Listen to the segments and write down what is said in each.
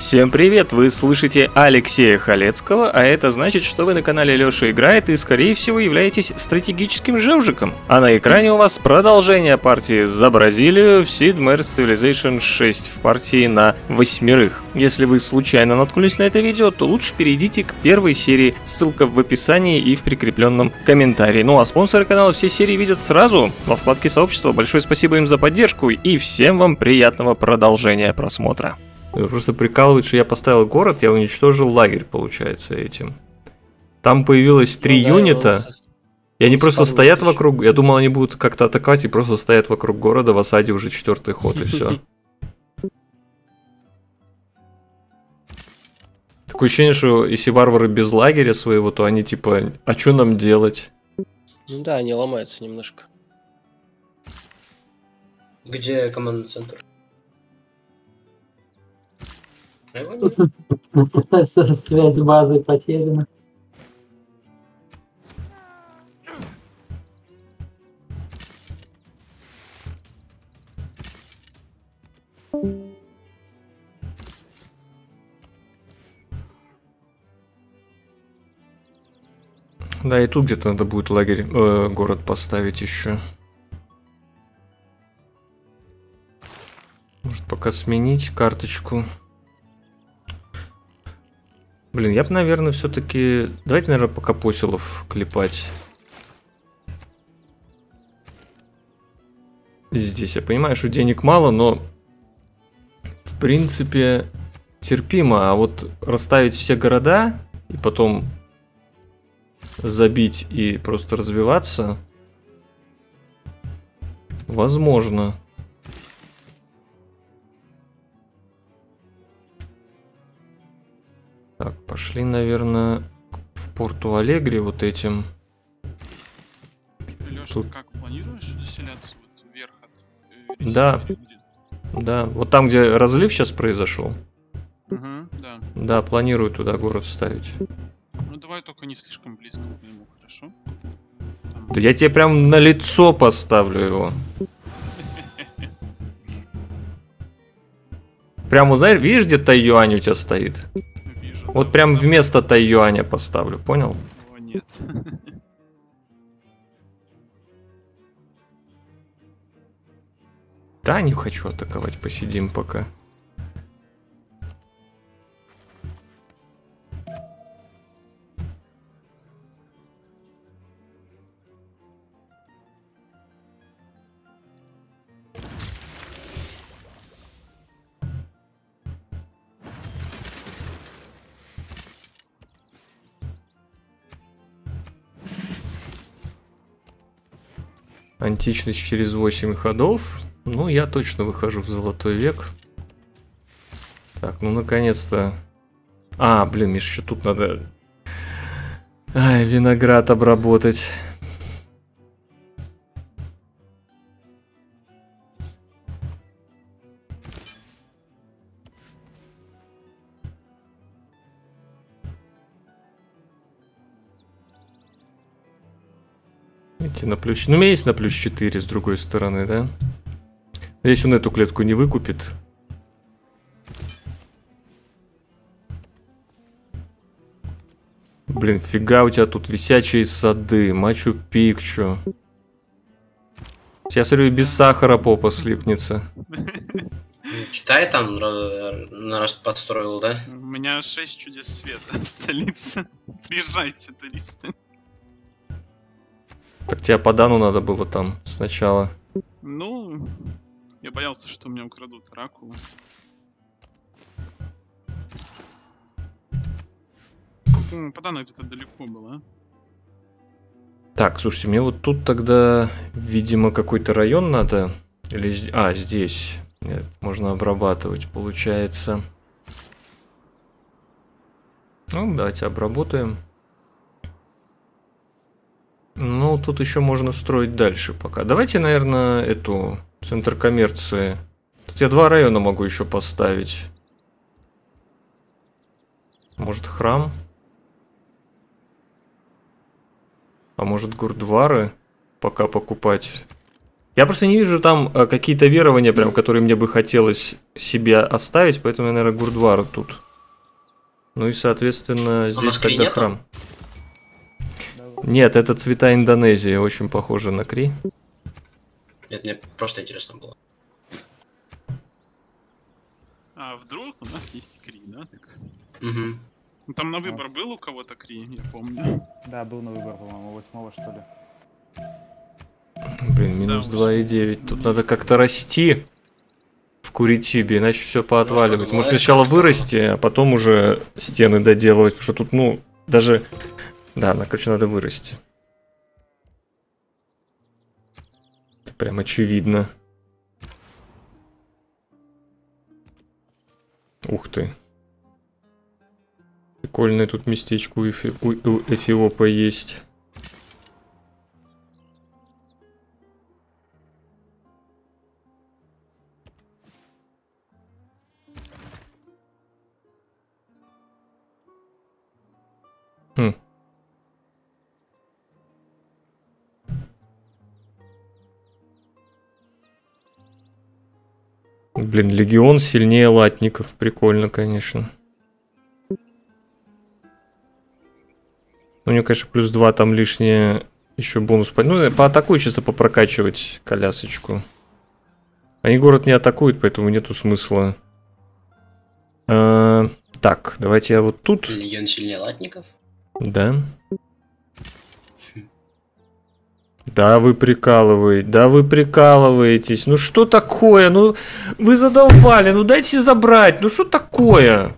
Всем привет! Вы слышите Алексея Халецкого, а это значит, что вы на канале Лёша Играет и, скорее всего, являетесь стратегическим жевжиком. А на экране у вас продолжение партии за Бразилию в Sid Meier's Civilization 6 в партии на 8. Если вы случайно наткнулись на это видео, то лучше перейдите к первой серии, ссылка в описании и в прикрепленном комментарии. Ну а спонсоры канала все серии видят сразу во вкладке сообщества. Большое спасибо им за поддержку и всем вам приятного продолжения просмотра. Просто прикалывает, что я поставил город, я уничтожил лагерь, получается, этим. Там появилось 3 юнита, и они просто стоят вокруг. Я думал, они будут как-то атаковать и просто стоят вокруг города в осаде уже 4-й ход, и все. Такое ощущение, что если варвары без лагеря своего, то они типа, а что нам делать? Ну да, они ломаются немножко. Где командный центр? Связь с базой потеряна. Да, и тут где-то надо будет лагерь, город поставить еще. Может пока сменить карточку. Блин, я бы, наверное, все-таки... Давайте, наверное, пока поселов клепать. Здесь я понимаю, что денег мало, но... В принципе, терпимо. А вот расставить все города и потом забить и просто развиваться... Возможно. Так, пошли, наверное, в Порту-Алегре вот этим. Лёша, Тут... ты как планируешь заселяться вот вверх от Да. Да, вот там, где разлив сейчас произошел. Угу, да. Да, планирую туда город ставить. Ну давай только не слишком близко к нему, хорошо? Там... Да я тебе прям на лицо поставлю его. Прямо, знаешь, видишь, где Тайюань у тебя стоит? Вижу, Вот да, прям да, вместо Тайюаня поставлю, понял? О, нет. Да, не хочу атаковать, посидим пока. Античность через 8 ходов. Ну, я точно выхожу в золотой век. Так, ну наконец-то. А, блин, Миш, еще тут надо... Ай, виноград обработать. Видите, на плюс... Ну, у меня есть на плюс 4 с другой стороны, да? Здесь он эту клетку не выкупит. Блин, фига у тебя тут висячие сады, Мачу-Пикчу. Сейчас, смотрю, и без сахара попа слипнется. Китай там раз подстроил, да? У меня 6 чудес света в столице. Приезжайте, туристы. Так тебе по Дану надо было там сначала. Ну, я боялся, что у меня украдут оракулы. Подано где-то далеко было. Так, слушайте, мне вот тут тогда, видимо, какой-то район надо. Или... А, здесь. Нет, можно обрабатывать, получается. Ну, давайте обработаем. Ну, тут еще можно строить дальше пока. Давайте, наверное, эту центр коммерции. Тут я 2 района могу еще поставить. Может, храм? А может, гурдвары пока покупать? Я просто не вижу там какие-то верования, прям, которые мне бы хотелось себе оставить, поэтому я, наверное, Гурдвару тут. Ну и, соответственно, здесь Москве тогда нету? храм. Нет, это цвета Индонезии, очень похоже на Кри. Это мне просто интересно было. А вдруг у нас есть Кри, да? Так. Угу. Ну, там на выбор был у кого-то Кри, я помню. Да, был на выбор, по-моему, 8 что ли. Блин, минус Да, 2,9. Тут надо как-то расти в Куритибе, иначе все поотваливать. Ну, Может что, сначала что? вырасти, а потом уже стены доделывать, потому что тут, ну, даже... Да, короче, надо вырасти. Это прям очевидно. Ух ты. Прикольное тут местечко у Эфиопа есть. Хм. Блин, легион сильнее латников. Прикольно, конечно. У него, конечно, плюс 2 там лишнее еще бонус. Ну, поатакуй чисто попрокачивать колясочку. Они город не атакуют, поэтому нету смысла. Так, давайте я вот тут. Легион сильнее латников? Да. Да вы прикалываетесь. Ну что такое? Ну вы задолбали, ну дайте забрать. Ну что такое?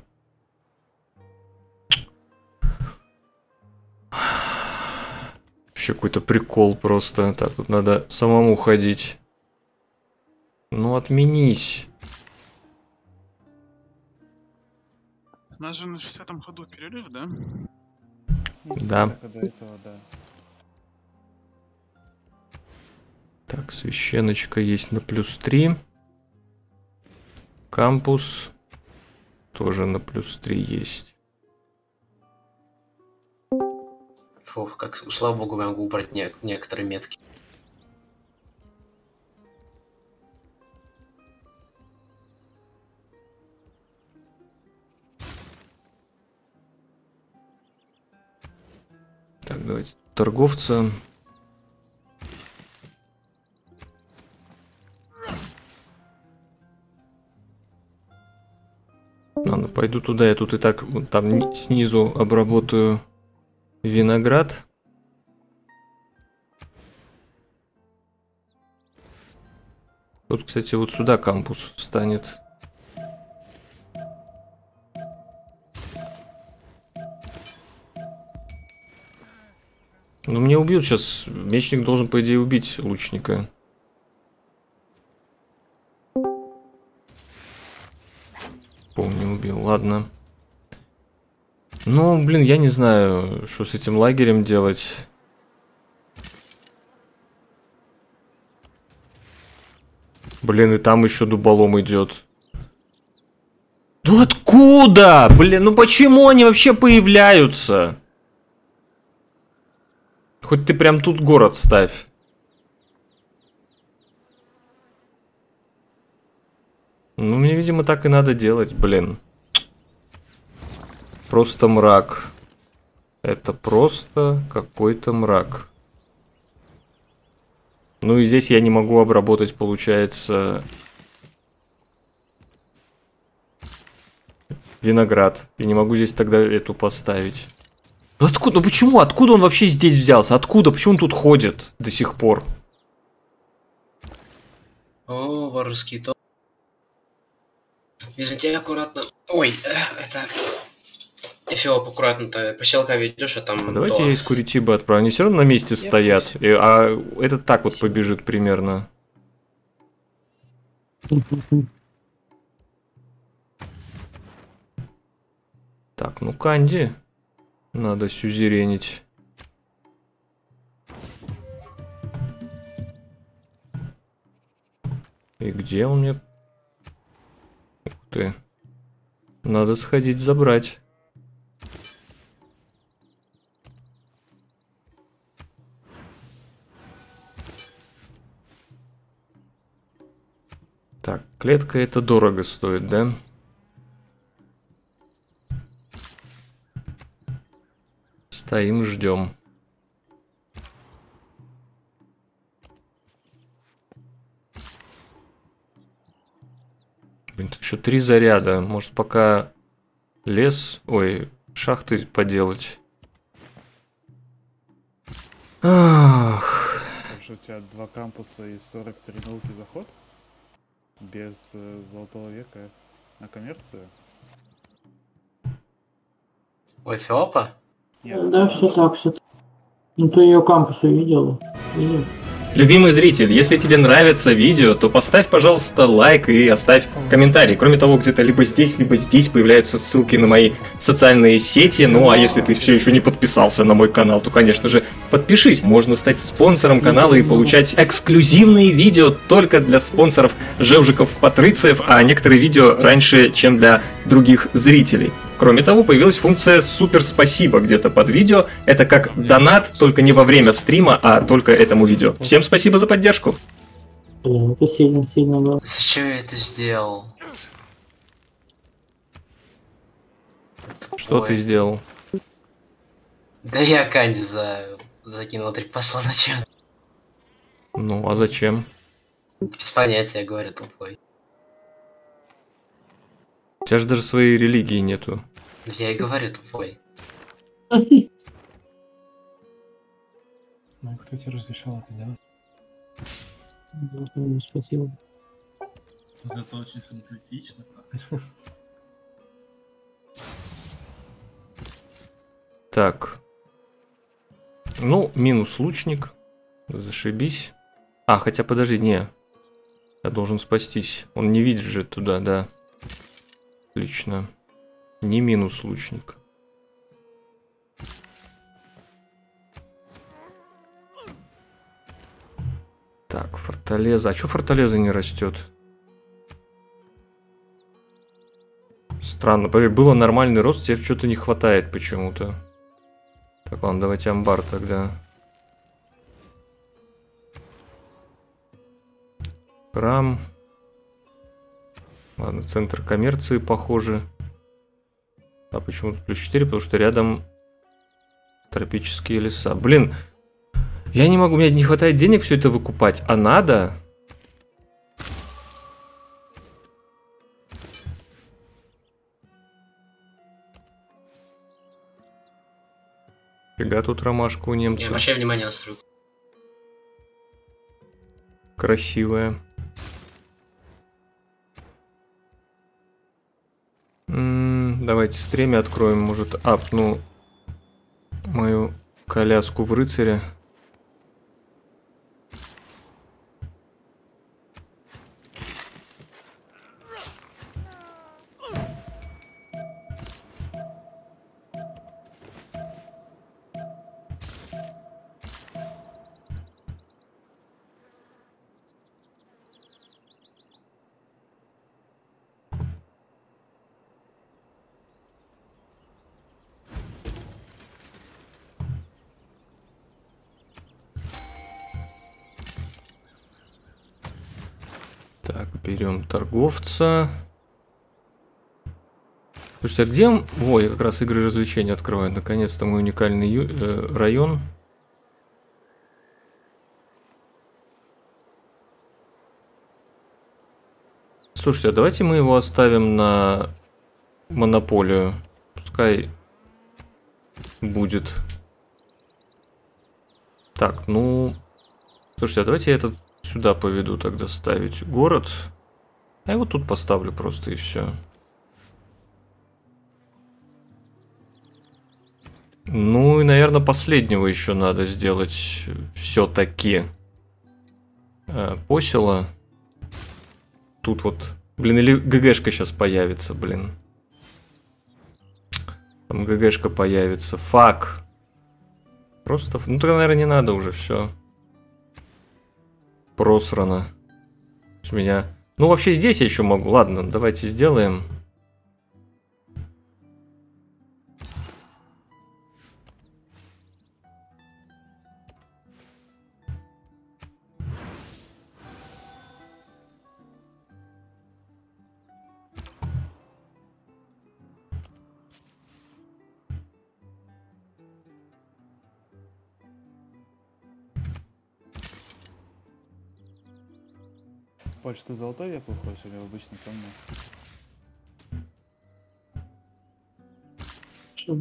Вообще какой-то прикол просто. Так, тут надо самому ходить. Ну отменись. У нас же на 60-м ходу перерыв, да? Ну, Да. как и до этого, да. Так, священочка есть на плюс 3. Кампус тоже на плюс 3 есть. Фух, как, слава богу, я могу убрать некоторые метки. Так, давайте торговца. Ладно, пойду туда. Я тут и так вот там снизу обработаю виноград. Тут, кстати, вот сюда кампус встанет. Ну, мне убьют сейчас. Мечник должен, по идее, убить лучника. Помню, убил. Ладно. Ну, блин, я не знаю, что с этим лагерем делать. Блин, и там еще дуболом идет. Ну откуда? Блин, ну почему они вообще появляются? Хоть ты прям тут город ставь. Ну, мне, видимо, так и надо делать, блин. Просто мрак. Это просто какой-то мрак. Ну и здесь я не могу обработать, получается, виноград. И не могу здесь тогда эту поставить. Ну откуда? Ну почему? Откуда он вообще здесь взялся? Откуда? Почему он тут ходит до сих пор? О, варварский топ. Византия аккуратно. Ой, это... Эфиоп, аккуратно-то по щелка ведешь, а там... А давайте то. я из Куритибы отправлю. Они все равно на месте стоят. А этот так вот побежит примерно. Так, ну Канди. Надо сюзеренить. И где он мне? Ух ты. Надо сходить забрать. Клетка это дорого стоит, да? Стоим, ждем. Блин, тут еще 3 заряда. Может, пока шахты поделать. Ах. Также у тебя 2 кампуса и 43 науки заход? Без золотого века на коммерцию? У Эфиопа? Нет. Да, все так, все так. Ну, ты ее кампус увидел. Видел? Любимый зритель, если тебе нравится видео, то поставь, пожалуйста, лайк и оставь комментарий. Кроме того, где-то либо здесь появляются ссылки на мои социальные сети. Ну а если ты все еще не подписался на мой канал, то, конечно же, подпишись. Можно стать спонсором канала и получать эксклюзивные видео только для спонсоров Жевжиков-Патрициев, а некоторые видео раньше, чем для других зрителей. Кроме того, появилась функция «Супер спасибо» где-то под видео. Это как донат, только не во время стрима, а только этому видео. Всем спасибо за поддержку. Блин, это сильно было. Зачем я это сделал? Что ты сделал? Да я Канди закинул 3 посла на чат. Ну, а зачем? Без понятия, я говорю, тупой. У тебя же даже своей религии нету. Я и говорю, тупой. Ну, кто тебе разрешал это делать? Да, спасибо. Это очень самокритично. Так. Ну, минус лучник. Зашибись. А, хотя подожди, не. Я должен спастись. Он не видит же туда, да. Отлично. Не минус лучник. Так, форталеза. А чё форталеза не растет? Странно. Подожди, было нормальный рост, теперь что-то не хватает почему-то. Так, ладно, давайте амбар тогда. Храм. Ладно, центр коммерции, похоже. А почему тут плюс 4? Потому что рядом тропические леса. Блин, я не могу, у меня не хватает денег все это выкупать, а надо. Фига тут ромашка у Не немца. обращай внимания на стрелку. Красивая. Давайте стремя откроем, может, апну мою коляску в рыцаре. Так, берем торговца. Слушайте, а где... Ой, как раз игры и развлечения открывают. Наконец-то мой уникальный район. Слушайте, а давайте мы его оставим на монополию. Пускай будет. Так, ну... Слушайте, а давайте я этот сюда поведу тогда ставить город. А я вот тут поставлю просто и все. Ну и, наверное, последнего еще надо сделать все-таки. Посела. Тут вот. Блин, или ГГшка сейчас появится, блин. Там ГГшка появится. Фак. Просто... Ну, тогда, наверное, не надо уже, все. Просрано. С меня... Ну, вообще здесь я еще могу. Ладно, давайте сделаем. Польша, ты золотой век выходишь или обычно темный? Что?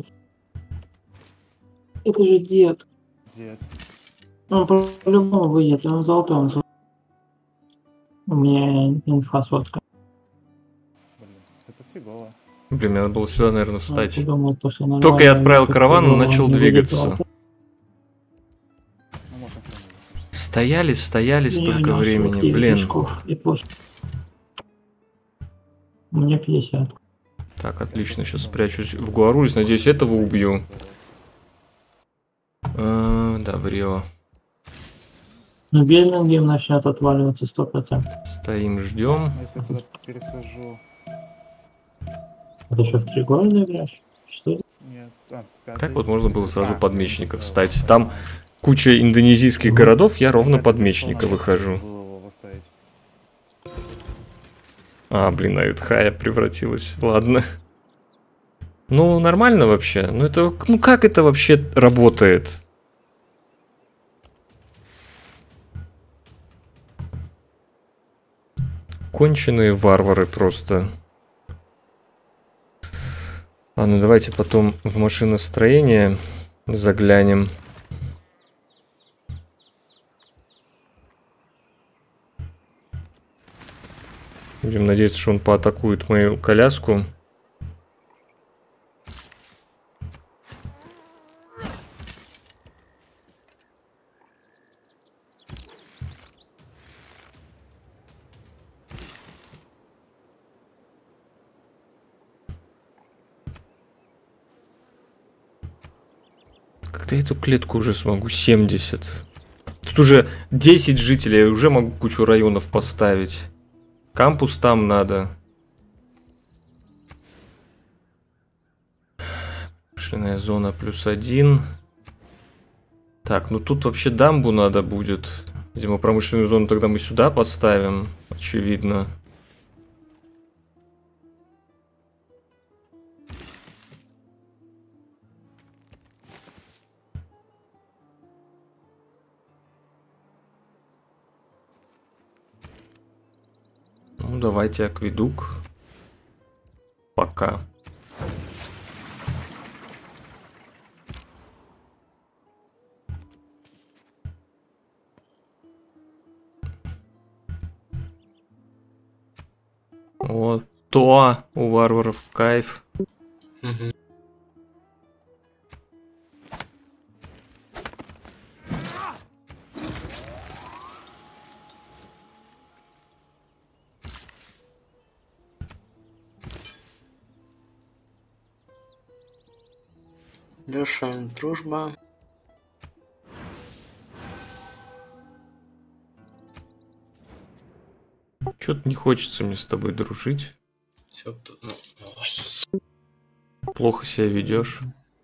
Это же дед. Дед. Он по-любому выйдет, он золотой, он золотой. У меня инфа сотка. Блин, это фигово. Блин, мне надо было сюда, наверное, Я встать. подумал, то, что Только я нормально, отправил так караван, он по-любому начал не выйдет двигаться. золотой. Ну, можно хранить. Стояли Я столько нашел времени, 9 блин. очков и после. У меня 50. Так, отлично, сейчас спрячусь в Гуарульс, надеюсь, этого убью. Да, в Рио. Но Бельмингем начнет отваливаться 100%. Стоим, ждем. А если я туда пересажу... Это что, в 3 города играешь? Что? Нет, в пятый. Так вот можно было сразу А, под я мечника поставил. встать. Там куча индонезийских городов, я ровно под мечника выхожу. Было его поставить. А, блин, Аютхая превратилась. Ладно. Ну, нормально вообще. Ну, это... Ну, как это вообще работает? Конченые варвары просто. Ладно, давайте потом в машиностроение заглянем. Будем надеяться, что он поатакует мою коляску. Когда я эту клетку уже смогу? 70. Тут уже 10 жителей, я уже могу кучу районов поставить. Кампус там надо. Промышленная зона +1. Так, ну тут вообще дамбу надо будет. Видимо, промышленную зону тогда мы сюда поставим. Очевидно. Ну, давайте акведук. Пока. Вот то у варваров кайф. Мгм. Лёша, дружба. Чё-то не хочется мне с тобой дружить. Всё тут, ну, ой. Плохо себя ведешь.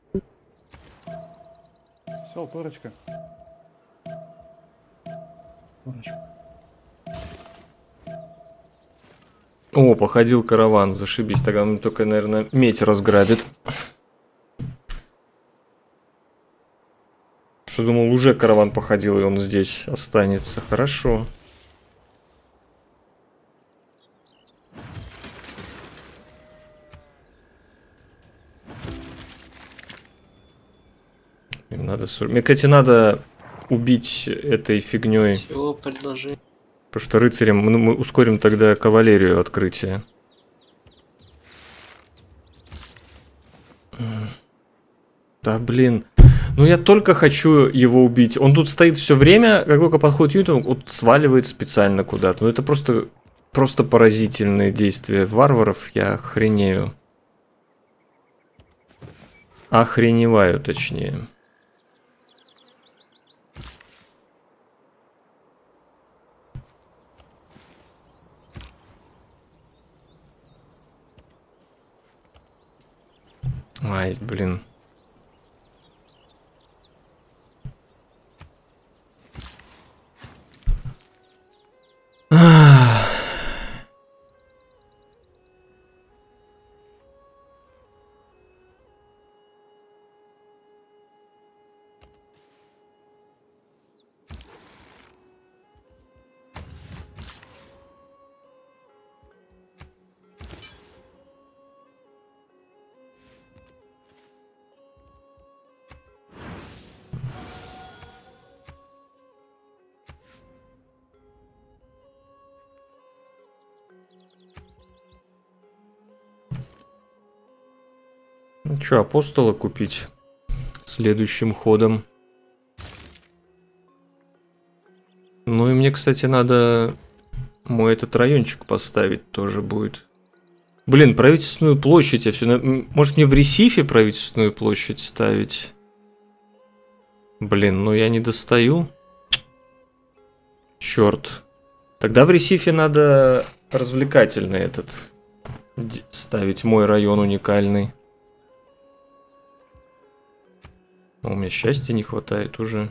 Все, турочка. Курочка. О, походил караван, зашибись. Тогда он только, наверное, медь разграбит. Что думал, уже караван походил, и он здесь останется. Хорошо. Им надо... Мне, кстати, надо убить этой фигней. Чего предложи? Потому что рыцарям мы ускорим тогда кавалерию открытия. Да блин. Ну я только хочу его убить. Он тут стоит все время, как только подходит юнит, он вот сваливает специально куда-то. Ну это просто поразительные действия варваров. Я охренею. Охреневаю, точнее. Ай, блин. Ну что, апостола купить следующим ходом. Ну и мне, кстати, надо мой этот райончик поставить тоже будет. Блин, правительственную площадь я все... Может мне в Ресифе правительственную площадь ставить? Блин, ну я не достаю. Черт. Тогда в Ресифе надо развлекательный этот ставить, мой район уникальный. У меня счастья не хватает уже.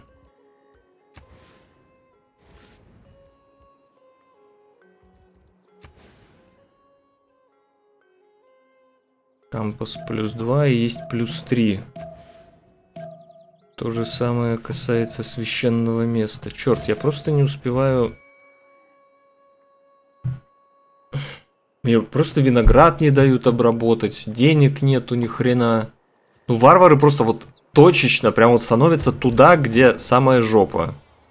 Кампус +2 и есть +3. То же самое касается священного места. Черт, я просто не успеваю. Мне просто виноград не дают обработать, денег нету ни хрена. Ну, варвары просто вот точечно прям вот становятся туда, где самая жопа.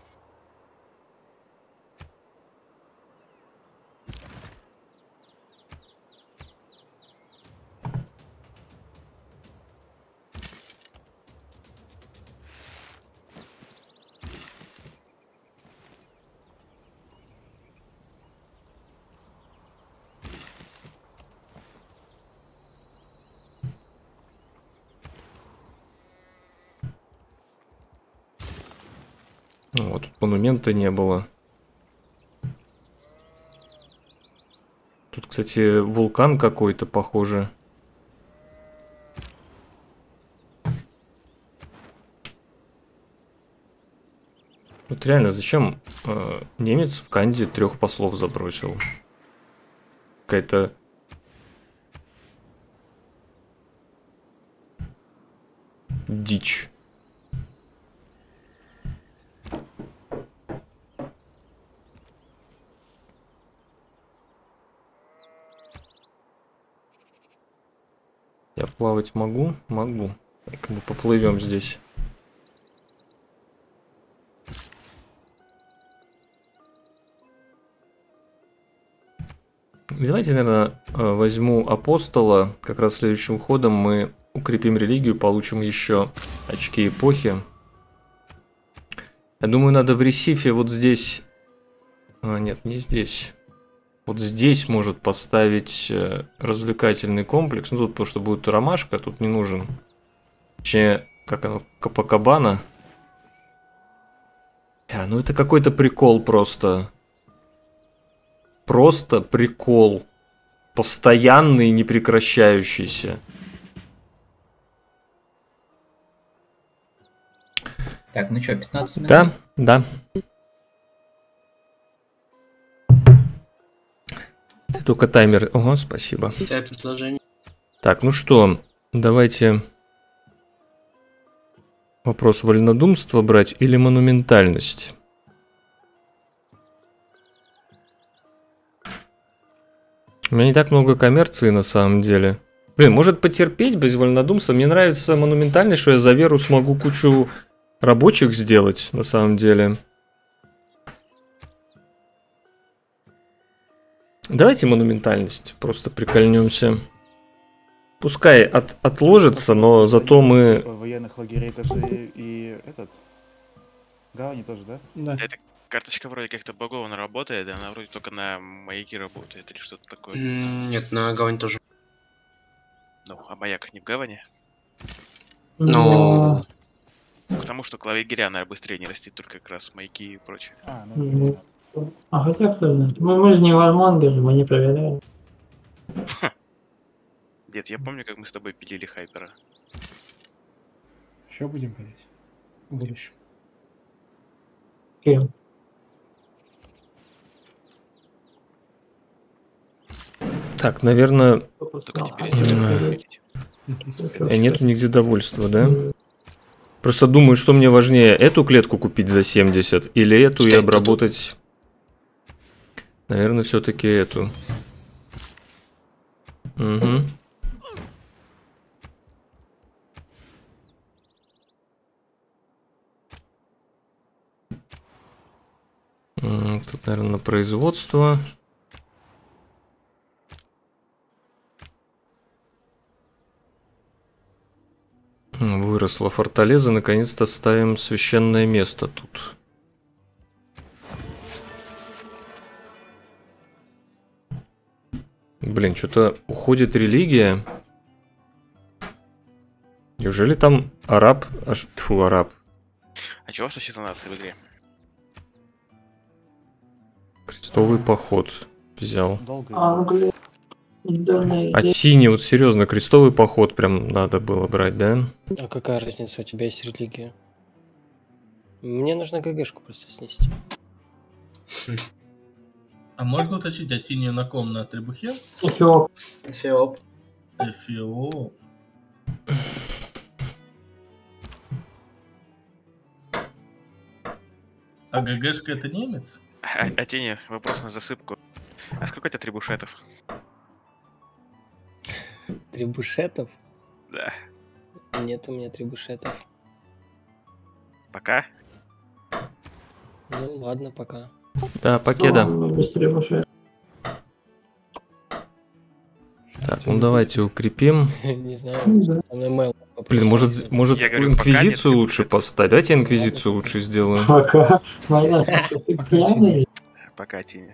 Вот, тут монумента не было. Тут, кстати, вулкан какой-то, похоже. Вот реально, зачем немец в Канде 3 послов забросил? Какая-то... дичь. Я плавать могу? Могу. Так, мы поплывем здесь. Давайте, наверное, возьму апостола. Как раз следующим ходом мы укрепим религию, получим еще очки эпохи. Я думаю, надо в Ресифе вот здесь... А, нет, не здесь. Вот здесь может поставить развлекательный комплекс. Ну, тут потому что будет ромашка, тут не нужен. Точнее, как оно, Копакабана. Ну это какой-то прикол просто. Просто прикол. Постоянный, непрекращающийся. Так, ну что, 15 минут? Да, да. Ты только таймер... Ого, спасибо. Предложение. Так, ну что, давайте вопрос вольнодумства брать или монументальность. У меня не так много коммерции на самом деле. Блин, может потерпеть без вольнодумства? Мне нравится монументальность, что я за веру смогу кучу рабочих сделать на самом деле. Давайте монументальность, просто прикольнемся. Пускай отложится, но зато мы... Военных лагерей тоже и этот... Гавани тоже, да? Да. Эта карточка вроде как-то багованно работает, она вроде только на маяке работает или что-то такое. Нет, на гавань тоже. Ну, а маяк не в гавани? Но... Потому что клавигеря, наверное, быстрее не растет, только как раз маяки и прочее. Ну, а хотя кто знает. Мы же не вармонгеры, мы не проверяем. Дед, я помню, как мы с тобой пилили хайпера. Еще будем пилить в будущем. Кем? Так, наверное... Только теперь сделаем. Нету нигде довольства, да? Просто думаю, что мне важнее, эту клетку купить за 70 или эту и обработать... Наверное, все-таки эту. Угу. Тут, наверное, производство. Выросла форталеза, наконец-то ставим священное место тут. Блин, что-то уходит религия. Неужели там араб? Тьфу, араб. А чего что сейчас у нас в игре? Крестовый поход взял. Долго. Англия. Индонезия. А Тини, вот серьезно, крестовый поход прям надо было брать, да? А какая разница, у тебя есть религия? Мне нужно ГГшку просто снести. А можно уточнить, а Тини на ком? На требухе? Эфиоп. Эфиоп. Эфио. А ГГшка это немец? А Тени, вопрос на засыпку. А сколько у тебя трибушетов? Трибушетов? Да. Нет у меня трибушетов. Пока? Ну ладно, пока. Да, покеда. Без требушей. Так, ну давайте укрепим. Не знаю, со мной mail попросил. Блин, может Я говорю, пока нет инквизицию трибушетов. лучше поставить? Давайте я инквизицию лучше сделаю. Пока. Война, что ты пьяный? Пока, Тени.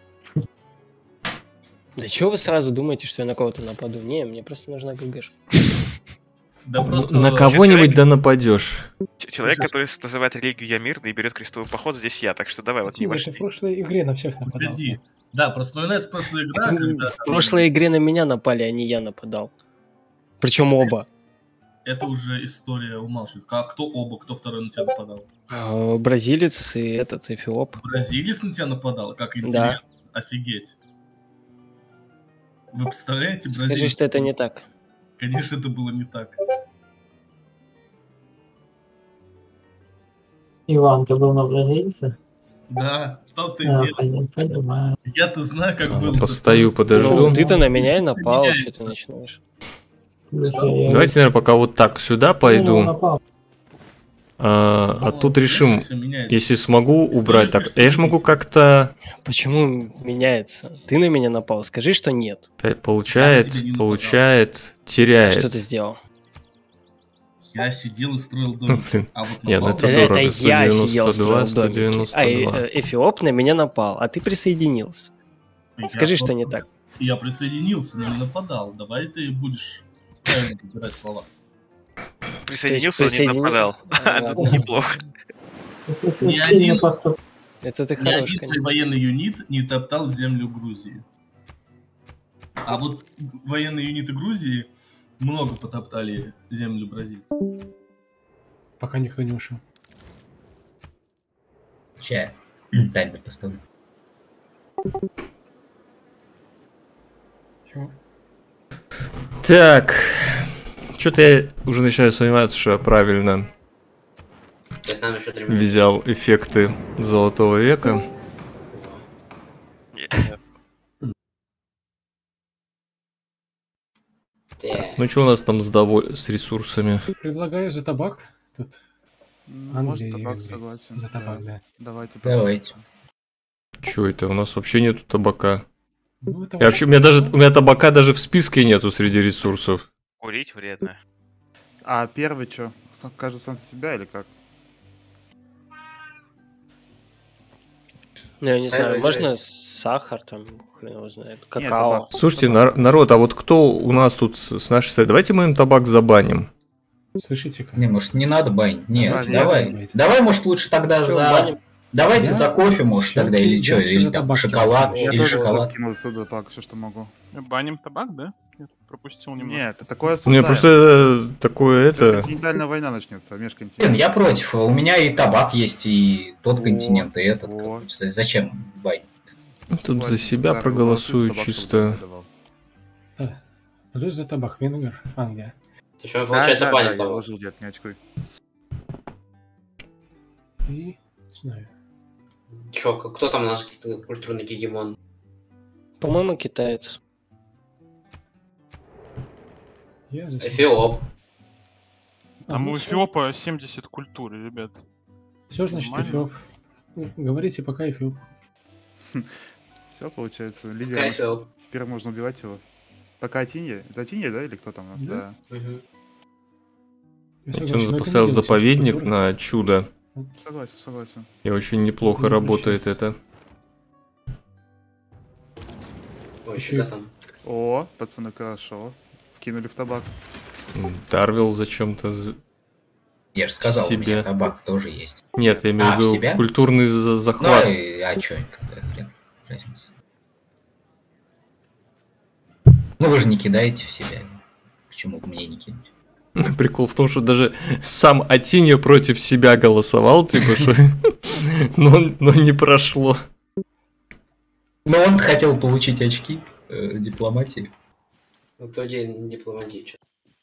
Да чего вы сразу думаете, что я на кого-то нападу? Не, мне просто нужна ГГшка. Да просто... На кого-нибудь да нападешь. Человек, который называет религию я мирный и берет крестовый поход, здесь я, так что давай, вот не Тима, ты вошли. в прошлой игре на всех нападал. Погоди. Да, просто вспоминается прошлая игра, когда... В прошлой игре на меня напали, а не я нападал. Причем оба. Это уже история умалчивает. Кто оба, кто второй на тебя нападал? Бразилец и этот эфиоп. Бразилец на тебя нападал? Как Да. интересно. Офигеть. Вы представляете, Скажи, бразилец? что это не так. Конечно, это было не так. Иван, ты был на бразильце? Да, в том-то и Да, дело. понимаю. Я-то знаю, как было. Постою, подожду. Ну, ты-то на меня и напал, что ты начинаешь. Слушай, я- Давайте, наверное, пока вот так сюда Ну, пойду. напал. А тут решим, Всё меняется. если смогу убрать так. Я ж могу как-то... Почему меняется? Ты на меня напал, скажи, что нет. Опять получает, Я тебе не нападал. получает, А теряет. что ты сделал? Я сидел и строил Ну, дом. блин. А вот Не, ну напал- это дорого. я сидел, 192, строил домики. 192. А эфиоп на меня напал, а ты присоединился. Я Скажи, что просто- не так. Я присоединился, но не нападал. Давай ты будешь правильно подбирать слова. Присоединился, но не нападал. Ладно. Тут неплохо. Это Не сильный один. поступок. Это ты Ни хорош, один конечно. военный юнит не топтал землю Грузии. А вот военные юниты Грузии много потоптали землю бразильцев. Пока никто не ушел. Ща. Таймер поставлю. Чего? Так. Что-то я уже начинаю сомневаться, что я правильно То есть нам еще 3 минуты. взял эффекты Золотого века. Нет. Так. Ну что у нас там с ресурсами? Предлагаю за табак. Тут Ну, Англия может, и табак Англия. согласен. за табак, да. Давайте. Давайте. Что это? У нас вообще нету табака. Ну, это И вообще, у меня табака даже в списке нету среди ресурсов. Курить вредно. А первый что? Кажется, сам за себя или как? Ну, я не знаю, Ставь можно играть. сахар там, хрен его знает, Нет, какао. табак. Слушайте, народ, а вот кто у нас тут с нашей стороны? Давайте мы им табак забаним. Слышите-ка? Не, может, не надо банить? Нет, Да, нет, давай. нет. Давай, может, лучше тогда Всё, за... баним. Давайте Да? за кофе, может, Всё, тогда, или я что, вообще или за там табак шоколад, кидаю. Я или тоже шоколад. кинул сюда табак, все, что могу. Баним табак, да? Я пропустил немножко. Нет, это такое Не, осуждаем. просто это такое Сейчас это... континентальная война начнется, Блин, межконтинентальная. я против. У меня и табак есть, и тот Во, континент, и этот. во. как бы, зачем банить? Тут за себя Да, проголосую табак, чтобы чисто. не давал. Да. Плюс за табак, Венгер, Англия. Ты что, Да, получается, да, баним да, я того? вложил, дед, не очкуй. И, не знаю, Чё, кто там у нас культурный гегемон? По-моему, китаец. я за себя. Эфиоп. Там у ну Эфиопа 70 культуры, ребят. Все, значит, Нормально. Эфиоп. Говорите, пока Эфиоп. Все, получается, лидер. Какая Эфиоп? Теперь можно убивать его. Пока Атинья. Это Атинья, да, или кто там у нас? Мгм. Да. Мгм. Я Ведь согласен, он но это поставил не дело заповедник культуры. на чудо. Согласен, согласен. И очень неплохо Не работает обращайтесь. это. Ой, Ещё фига и- там. О, пацаны, хорошо. Вкинули в табак. Дарвил зачем-то... Я же сказал, у себе. меня табак тоже есть. Нет, я имею в в виду себя? культурный Ну, захват. а чё, какая хрен разница? Ну, вы же не кидаете в себя. Почему бы мне не кинуть? Прикол в том, что даже сам Атиньо против себя голосовал, типа, что... но не прошло. Но он хотел получить очки дипломатии. В итоге не дипломатично.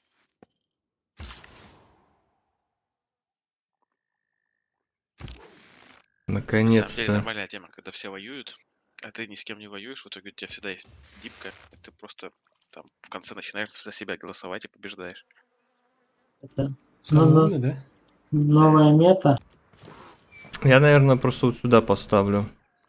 На самом деле Наконец-то. нормальная тема, когда все воюют, а ты ни с кем не воюешь, в итоге у тебя всегда есть дипка, и ты просто там в конце начинаешь за себя голосовать и побеждаешь. Это Самое ну, умное, да? новая мета. Я, наверное, просто вот сюда поставлю.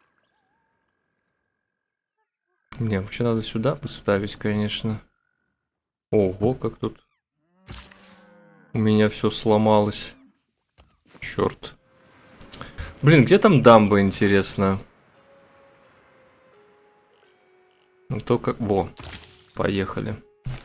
Не, вообще надо сюда поставить, конечно. Ого, как тут у меня все сломалось. Черт. Блин, где там дамба, интересно? Ну то как... Во, поехали.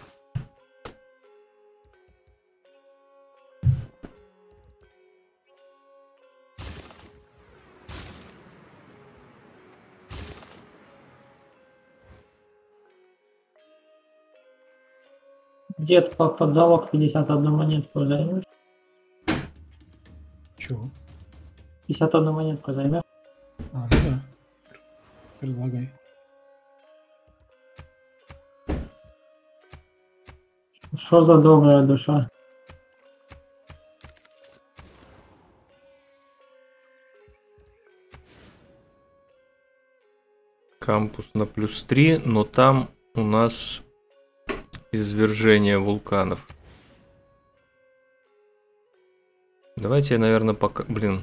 Дед под залог 51 монетку займешь. Чего? 51 монетку займешь. А, ну да. Предлагай. Что за добрая душа? Кампус на +3, но там у нас извержение вулканов. Давайте я, наверное, пока... Блин.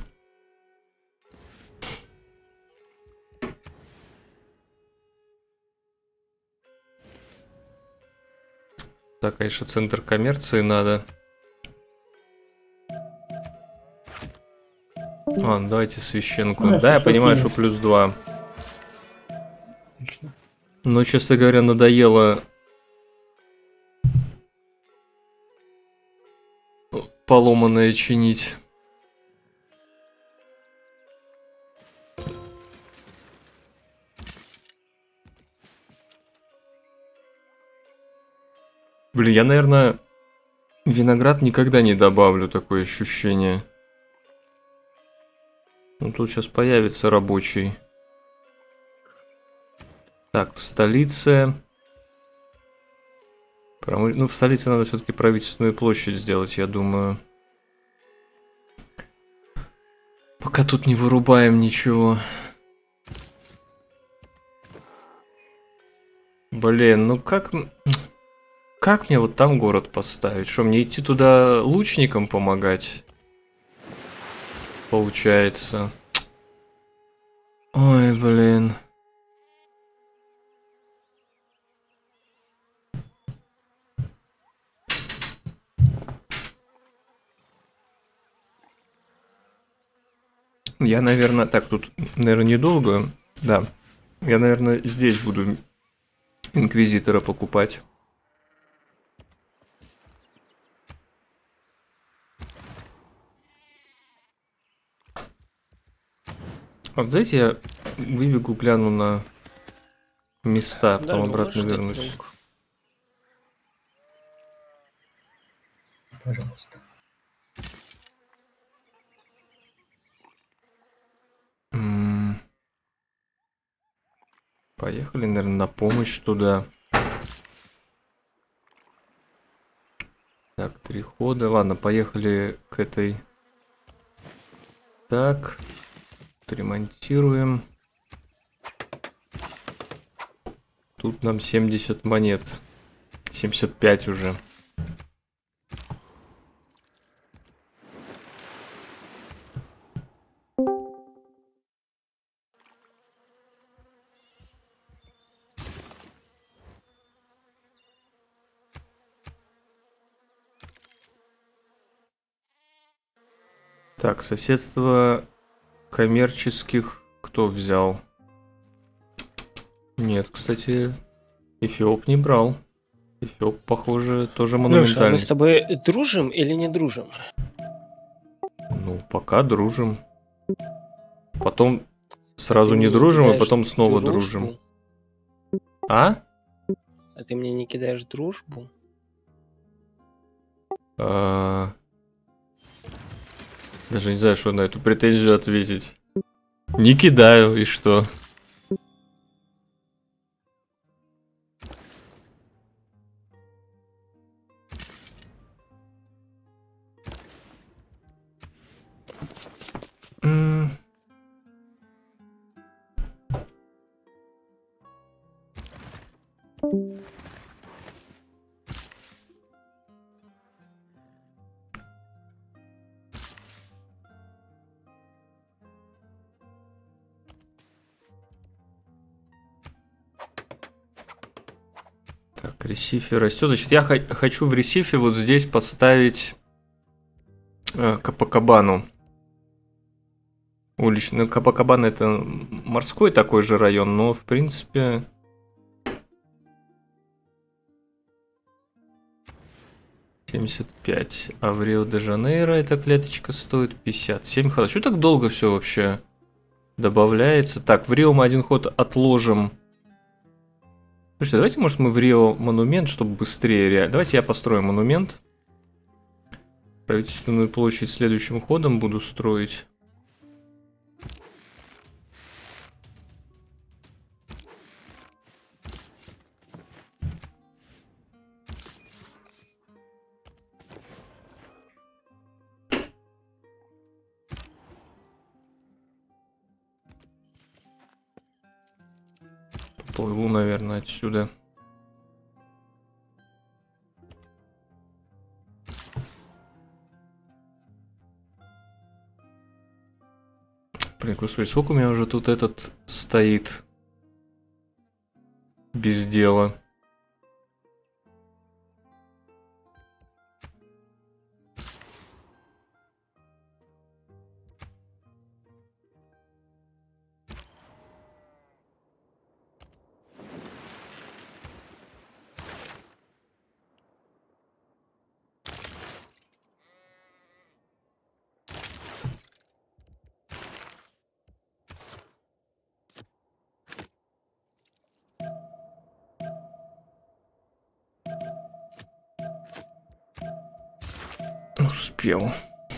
Так, конечно, центр коммерции надо. Ладно, давайте священку. Ну, Да, я шутки понимаю, есть. что +2. Отлично. Но, честно говоря, надоело поломанное чинить. Блин, я, наверное, виноград никогда не добавлю, такое ощущение. Ну, тут сейчас появится рабочий. Так, в столице... Ну, в столице надо все-таки правительственную площадь сделать, я думаю. Пока тут не вырубаем ничего. Блин, ну как... Как мне вот там город поставить? Что, мне идти туда лучникам помогать? Получается. Ой, блин. Я, наверное... Так, тут, наверное, недолго. Да. Я, наверное, здесь буду инквизитора покупать. Вот знаете, я выбегу, гляну на места, потом Дарвил, обратно можешь дать вернусь. лук? Пожалуйста. Поехали, наверное, на помощь туда. Так, 3 хода. Ладно, поехали к этой. Так. Ремонтируем. Тут нам 70 монет. 75 уже. Так, соседство коммерческих кто взял? Нет, кстати, Эфиоп не брал. Эфиоп, похоже, тоже Леша, а монументальный. мы с тобой дружим или не дружим? Ну, пока дружим. Потом сразу Ты не мне дружим, а кидаешь потом снова дружбу? дружим. А? А ты мне не кидаешь дружбу? Даже не знаю, что на эту претензию ответить. Не кидаю, и что? Так, ресифе растет. Значит, я хочу в ресифе вот здесь поставить Капакабану. Уличный. Капакабана это морской такой же район, но в принципе... $75. А в Рио-де-Жанейро эта клеточка стоит 57 ходов. Что так долго все вообще добавляется? Так, в Рио мы один ход отложим. Слушайте, давайте, может, мы в Рио монумент, чтобы быстрее реально. Давайте я построю монумент. Правительственную площадь следующим ходом буду строить. Плыву, наверное, отсюда. Блин, господи, сколько у меня уже тут этот стоит без дела. Успел.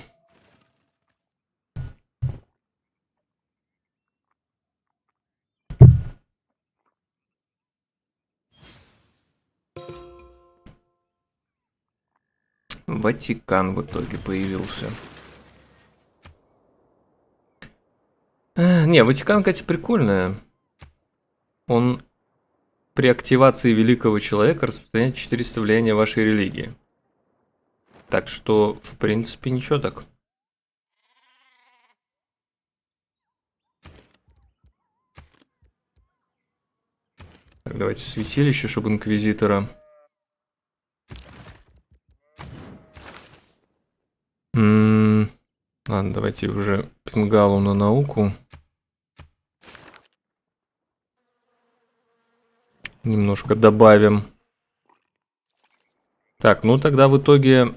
Ватикан в итоге появился. Не, Ватикан, кстати, прикольная. Он при активации великого человека распространяет 400 влияния вашей религии. Так что, в принципе, ничего так. Так, давайте святилище, чтобы инквизитора. Ладно, давайте уже пингалу на науку. Немножко добавим. Так, ну тогда в итоге...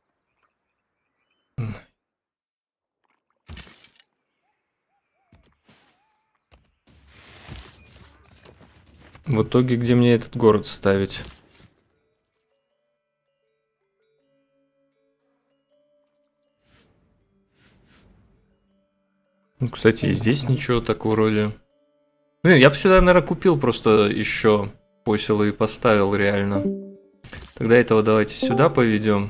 В итоге, где мне этот город ставить? Ну, кстати, и здесь ничего так вроде. Блин, я бы сюда, наверное, купил просто еще посела и поставил реально. Тогда этого давайте сюда поведем.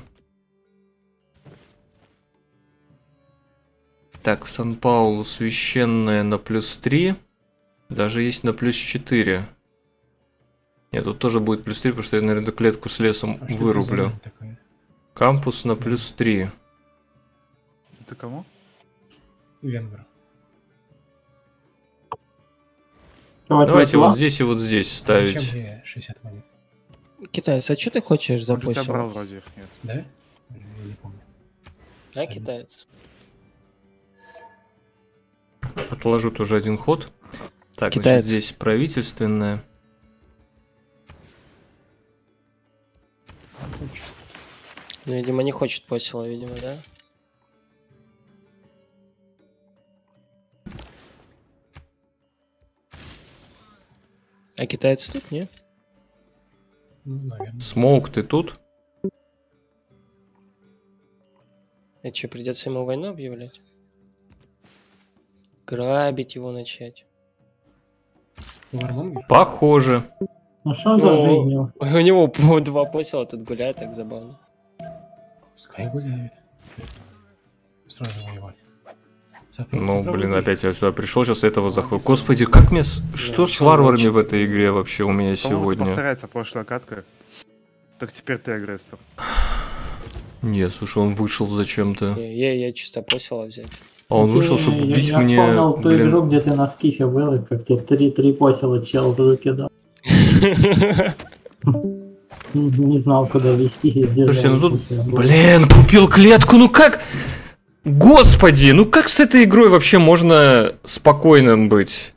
Так, в Сан-Паулу священная на +3. Даже есть на +4. Нет, тут тоже будет +3, потому что я, наверное, клетку с лесом вырублю. Кампус на +3. Это кому? Венгр. Давайте вот здесь и вот здесь ставить. Зачем мне 60 монет? Китаец, а что ты хочешь за Может, я брал посел? вроде их, нет. Да? Я не помню. А, китаец? отложу тоже один ход. Так, Китаец. значит, здесь правительственное. Ну, видимо, не хочет посела, видимо, да? А китайцы тут, не? Ну, наверное. Смоук, ты тут? Это что, придется ему войну объявлять? Грабить его начать. Варлонги? Похоже. Ну что за О, жизнь? У него по 2 посела тут гуляет, так забавно. Пускай гуляет. Сразу воевать. Ну, блин, опять я сюда пришел, сейчас этого захват. Господи, как мне... Что с варварами в этой игре вообще у меня сегодня? Повторяется прошлая катка. Только теперь ты агрессор. Не, слушай, он вышел зачем-то. Я чисто посела взять. А он вышел, чтобы убить я мне... вспомнил ту Блин, игру, где ты на скифе был, и как тебе 3 посела чел в руки дал. Не знал, куда вести. слушайте, ну тут... Блин, купил клетку, ну как... Господи, ну как с этой игрой вообще можно спокойным быть?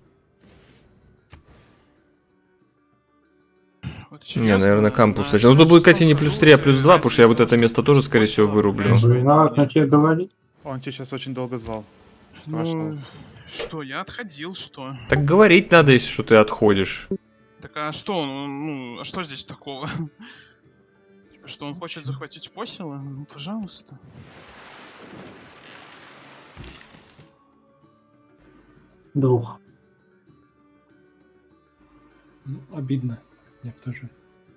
Вот Не, серьезно, наверное, кампус. на Ну, тут будет, кстати, не 6 +3, а +2, потому что я вот это место тоже, скорее всего, вырублю. Ладно, тебе говорить. Он тебя сейчас очень долго звал. Спрашивал. Ну, что, я отходил, что? Так говорить надо, если что ты отходишь. Так а что, ну, а что здесь такого? Что он хочет захватить посела? Ну, пожалуйста. Двух. Ну, обидно. Я бы тоже.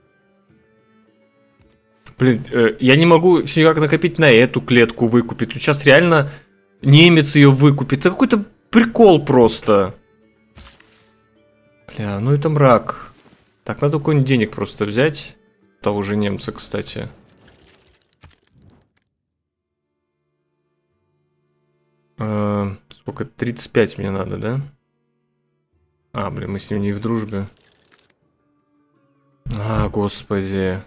Блин, я не могу все никак накопить на эту клетку выкупить. Тут сейчас реально немец ее выкупит. Это какой-то прикол просто. Бля, ну это мрак. Так, надо какой-нибудь денег просто взять. Того же немца, кстати. Сколько? 35 мне надо, да? А, блин, мы с ним не в дружбе. А, господи.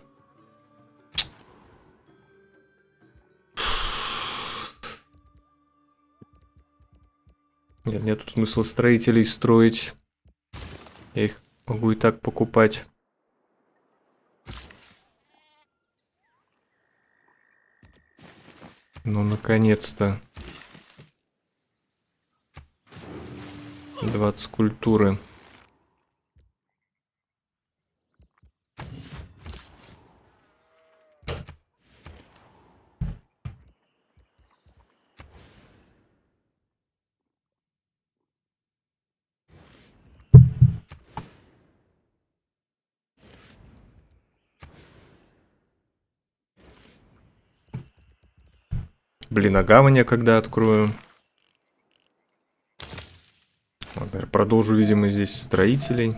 Нет, нету смысла строителей строить. Я их могу и так покупать. Ну, наконец-то. 20 культуры. Блин, а гавань я когда открою? Ладно, я продолжу, видимо, здесь строителей.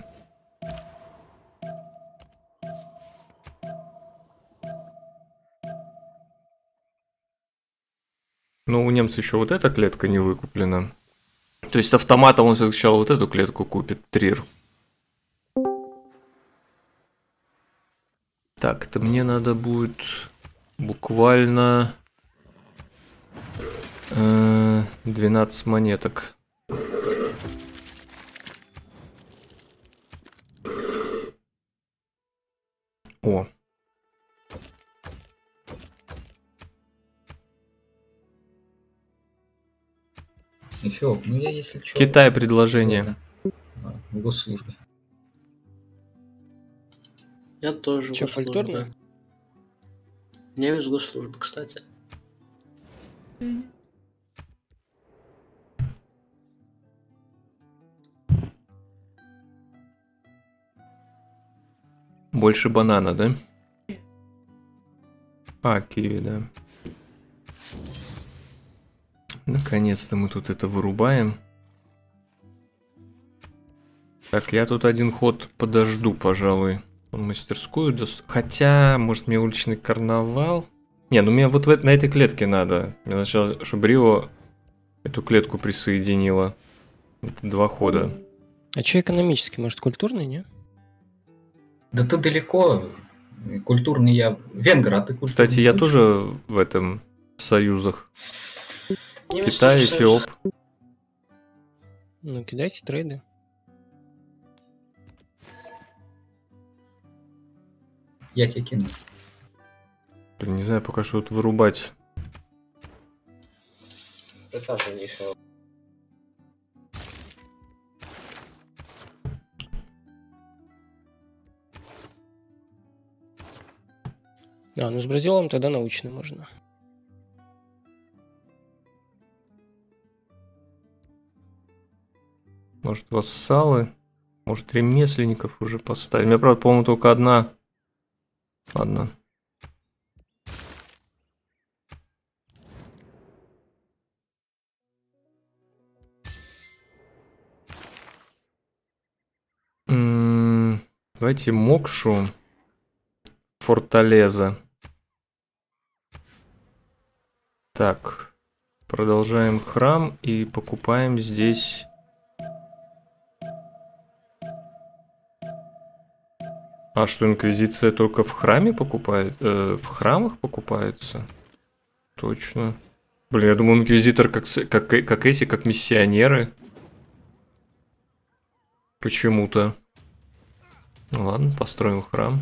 Ну, у немца еще вот эта клетка не выкуплена. То есть автоматом он сначала вот эту клетку купит, Трир. Так, это мне надо будет буквально 12 монеток. О. Эфиоп, ну я если что... Китай предложение. В госслужбе. Я тоже Чё, госслужба. культурно? Я из госслужбы, кстати. Больше банана, да? А, киви, да. Наконец-то мы тут это вырубаем. Так, я тут один ход подожду, пожалуй. Он мастерскую даст. Хотя, может, мне уличный карнавал? Не, ну мне вот на этой клетке надо. Мне сначала, чтобы Рио эту клетку присоединила. Это 2 хода. А что экономически? Может, культурный, не? Да ты далеко. Культурный я... Венгр, а ты культурный. Кстати, я хочешь? тоже в этом союзах. Немец Китай, тоже Эфиоп. Ну, кидайте трейды. Я тебе кину. Блин, не знаю, пока что тут вырубать. Предложение FIO. Да, ну с Бразилом тогда научно можно. Может, вассалы? Может, ремесленников уже поставить? У меня, правда, по-моему, только одна. Ладно. Давайте Мокшу. Форталеза. Так. Продолжаем храм и покупаем здесь... А что, инквизиция только в храме покупает? В храмах покупается? Точно. Блин, я думал, инквизитор как эти, как миссионеры. Почему-то. Ну ладно, построим храм.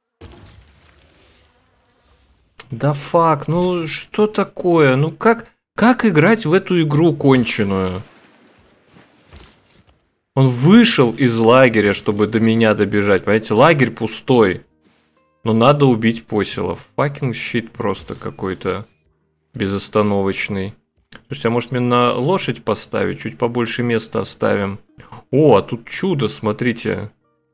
Да фак, ну что такое? Ну как играть в эту игру конченую? Он вышел из лагеря, чтобы до меня добежать. Понимаете, лагерь пустой. Но надо убить поселов. Факинг щит просто какой-то безостановочный. Слушайте, а может мне на лошадь поставить? Чуть побольше места оставим. О, а тут чудо, смотрите.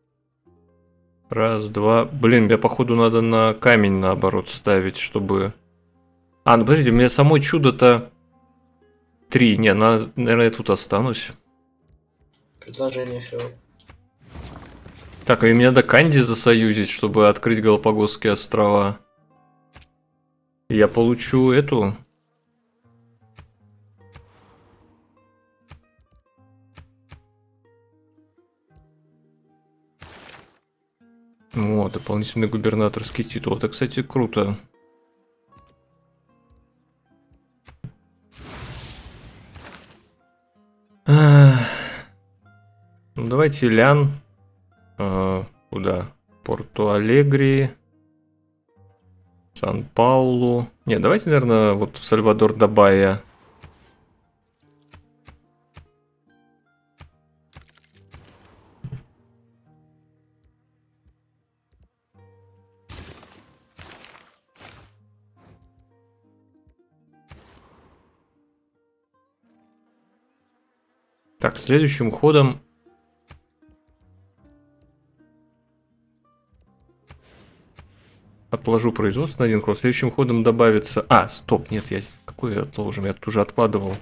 Раз, два. Блин, мне походу надо на камень наоборот ставить, чтобы... А, ну подождите, у меня само чудо-то 3. Не, наверное, я тут останусь. Предложение FIO. Так, а мне надо Канди засоюзить, чтобы открыть Галапагосские острова. Я получу эту... О, дополнительный губернаторский титул. Это, кстати, круто. Ну, давайте Лян. Куда? Порту-Алегри. Сан-Паулу. Не, давайте, наверное, вот в Сальвадор-да-Бая. Так, следующим ходом... Отложу производство на один ход. Следующим ходом добавится... А, стоп, нет, какой отложим? Я тут уже откладывал.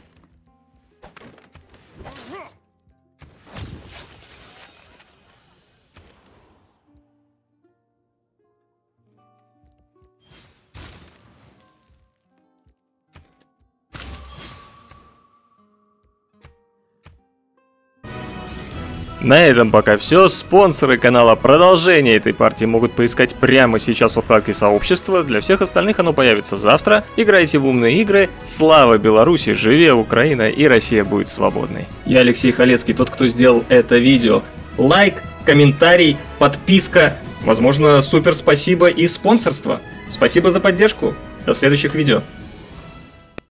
На этом пока все. Спонсоры канала продолжения этой партии могут поискать прямо сейчас в вкладке сообщества. Для всех остальных оно появится завтра. Играйте в умные игры. Слава Беларуси, живе Украина и Россия будет свободной. Я Алексей Халецкий, тот, кто сделал это видео. Лайк, комментарий, подписка, возможно, супер спасибо и спонсорство. Спасибо за поддержку. До следующих видео.